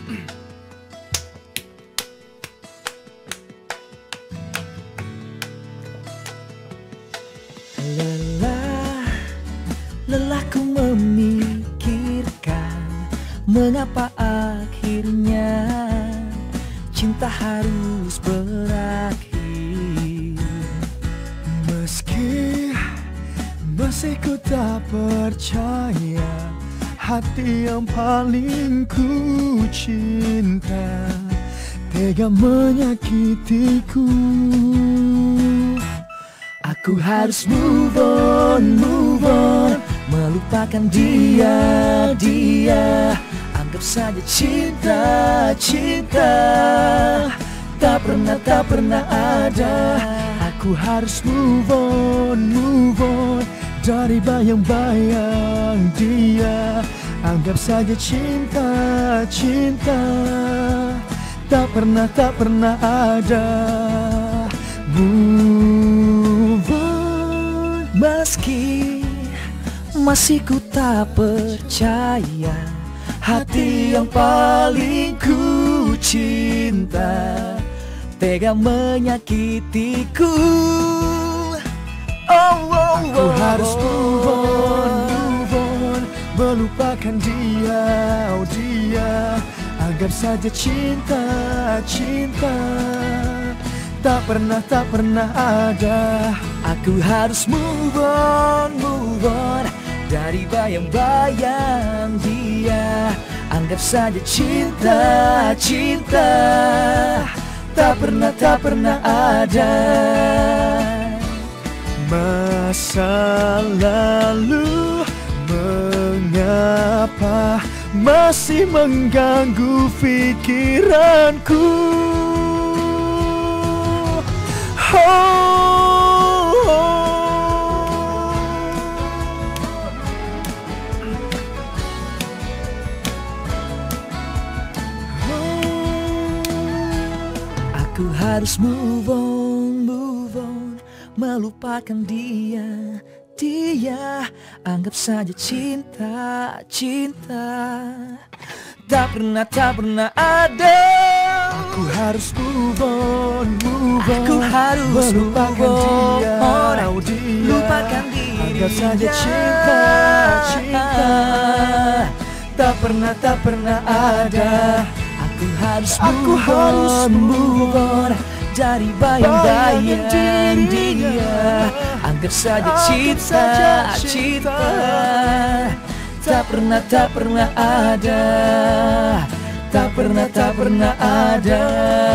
Lelahku memikirkan mengapa akhirnya cinta harus berakhir. Meski masih ku tak percaya, hati yang paling ku cinta tega menyakitiku. Aku harus move on, melupakan dia. Anggap saja cinta tak pernah ada. Aku harus move on dari bayang-bayang dia. Anggap saja cinta tak pernah ada. Move on. Meski masih ku tak percaya, hati yang paling ku cinta tega menyakitiku. Aku harus move on, melupakan dia. Anggap saja cinta tak pernah ada. Aku harus move on dari bayang-bayang dia. Anggap saja cinta tak pernah ada. Masa lalu mengapa masih mengganggu pikiranku? Aku harus move on, melupakan dia. Anggap saja cinta tak pernah ada. Aku harus move on, Aku harus melupakan dia. Lupakan diri. Anggap saja cinta tak pernah ada. Aku harus move on dari bayang-bayang dia. Anggap saja cinta tak pernah ada. Tak pernah ada.